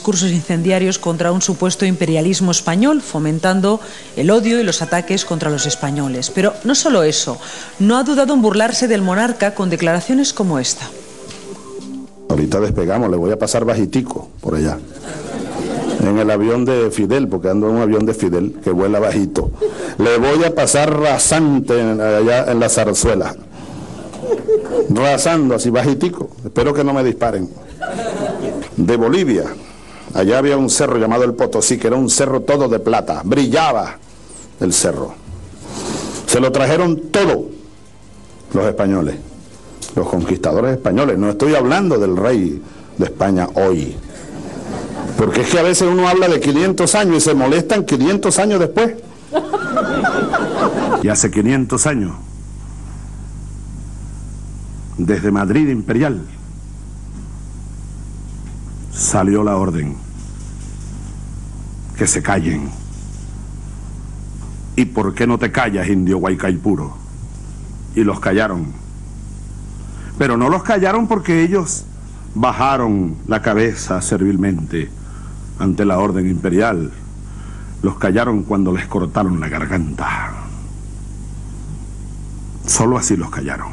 discursos incendiarios contra un supuesto imperialismo español, fomentando el odio y los ataques contra los españoles. Pero no solo eso, no ha dudado en burlarse del monarca con declaraciones como esta. Ahorita despegamos, le voy a pasar bajitico por allá. En el avión de Fidel, porque ando en un avión de Fidel que vuela bajito. Le voy a pasar rasante allá en la zarzuela. Rasando así bajitico. Espero que no me disparen. De Bolivia, allá había un cerro llamado el Potosí, que era un cerro todo de plata. Brillaba el cerro. Se lo trajeron todo los españoles, los conquistadores españoles. No estoy hablando del rey de España hoy. Porque es que a veces uno habla de 500 años y se molestan 500 años después. Y hace 500 años, desde Madrid Imperial, salió la orden. Que se callen. ¿Y por qué no te callas, indio Guaycaipuro? Y los callaron. Pero no los callaron porque ellos bajaron la cabeza servilmente ante la orden imperial. Los callaron cuando les cortaron la garganta. Solo así los callaron.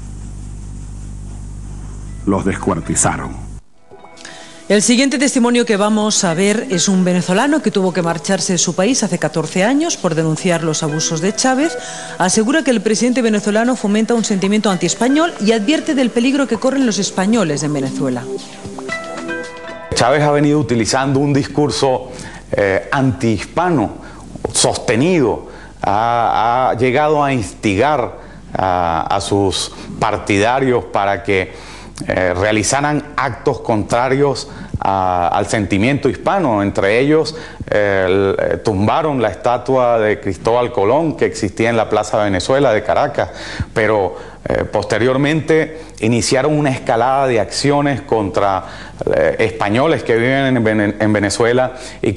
Los descuartizaron. El siguiente testimonio que vamos a ver es un venezolano que tuvo que marcharse de su país hace 14 años por denunciar los abusos de Chávez. Asegura que el presidente venezolano fomenta un sentimiento antiespañol y advierte del peligro que corren los españoles en Venezuela. Chávez ha venido utilizando un discurso antihispano sostenido, ha llegado a instigar a sus partidarios para que realizaran actos contrarios al sentimiento hispano. Entre ellos tumbaron la estatua de Cristóbal Colón que existía en la Plaza Venezuela de Caracas, pero posteriormente iniciaron una escalada de acciones contra españoles que viven en Venezuela y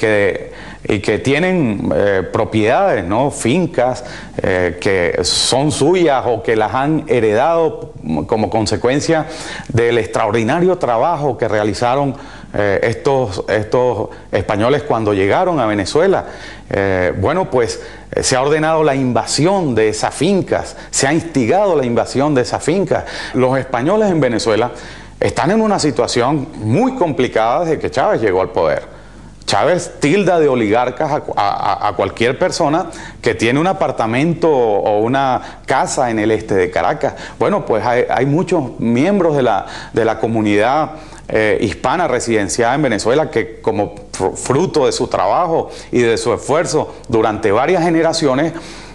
que tienen propiedades, ¿no? Fincas que son suyas o que las han heredado como consecuencia del extraordinario trabajo que realizaron estos españoles cuando llegaron a Venezuela. Bueno, pues se ha ordenado la invasión de esas fincas, se ha instigado la invasión de esas fincas. Los españoles en Venezuela están en una situación muy complicada desde que Chávez llegó al poder. Chávez tilda de oligarcas a cualquier persona que tiene un apartamento o una casa en el este de Caracas. Bueno, pues hay muchos miembros de la comunidad hispana residenciada en Venezuela que, como fruto de su trabajo y de su esfuerzo durante varias generaciones,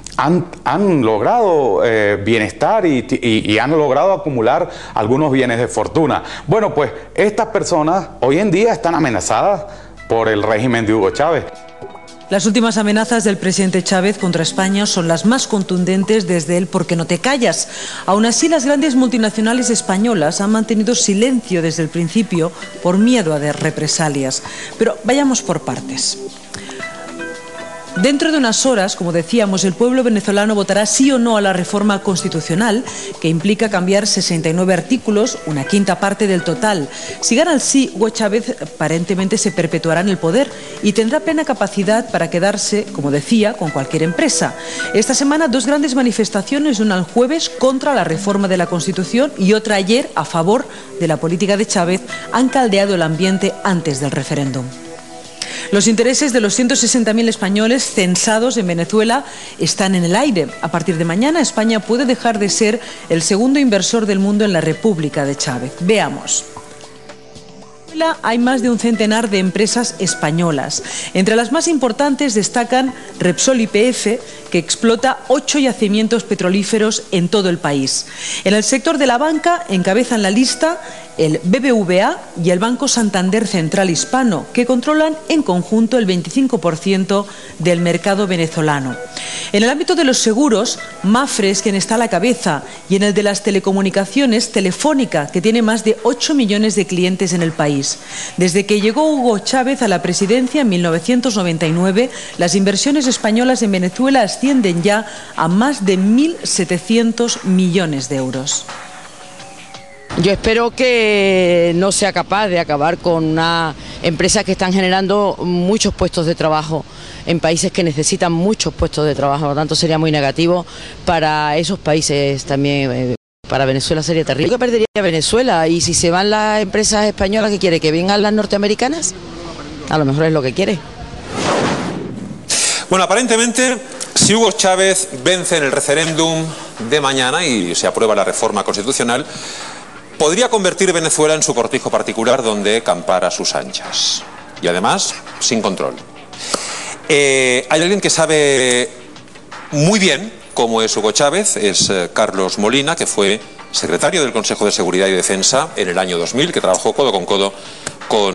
han logrado bienestar y han logrado acumular algunos bienes de fortuna. Bueno, pues estas personas hoy en día están amenazadas por el régimen de Hugo Chávez. Las últimas amenazas del presidente Chávez contra España son las más contundentes desde el "¿por qué no te callas?". Aún así, las grandes multinacionales españolas han mantenido silencio desde el principio por miedo a represalias. Pero vayamos por partes. Dentro de unas horas, como decíamos, el pueblo venezolano votará sí o no a la reforma constitucional, que implica cambiar 69 artículos, una quinta parte del total. Si gana el sí, Hugo Chávez aparentemente se perpetuará en el poder y tendrá plena capacidad para quedarse, como decía, con cualquier empresa. Esta semana, dos grandes manifestaciones, una el jueves contra la reforma de la Constitución y otra ayer a favor de la política de Chávez, han caldeado el ambiente antes del referéndum. Los intereses de los 160.000 españoles censados en Venezuela están en el aire. A partir de mañana, España puede dejar de ser el segundo inversor del mundo en la República de Chávez. Veamos. Hay más de un centenar de empresas españolas. Entre las más importantes destacan Repsol YPF, que explota 8 yacimientos petrolíferos en todo el país. En el sector de la banca encabezan la lista el BBVA y el Banco Santander Central Hispano, que controlan en conjunto el 25% del mercado venezolano. En el ámbito de los seguros, Mapfre es quien está a la cabeza, y en el de las telecomunicaciones, Telefónica, que tiene más de 8 millones de clientes en el país. Desde que llegó Hugo Chávez a la presidencia en 1999, las inversiones españolas en Venezuela ascienden ya a más de 1.700 millones de euros. Yo espero que no sea capaz de acabar con una empresa que están generando muchos puestos de trabajo en países que necesitan muchos puestos de trabajo, por lo tanto sería muy negativo para esos países también. Para Venezuela sería terrible. Yo que perdería Venezuela, y si se van las empresas españolas, ¿qué quiere? ¿Que vengan las norteamericanas? A lo mejor es lo que quiere. Bueno, aparentemente, si Hugo Chávez vence en el referéndum de mañana y se aprueba la reforma constitucional, podría convertir Venezuela en su cortijo particular donde campar a sus anchas. Y además, sin control. Hay alguien que sabe muy bien cómo es Hugo Chávez, es Carlos Molina, que fue secretario del Consejo de Seguridad y Defensa en el año 2000, que trabajó codo con codo con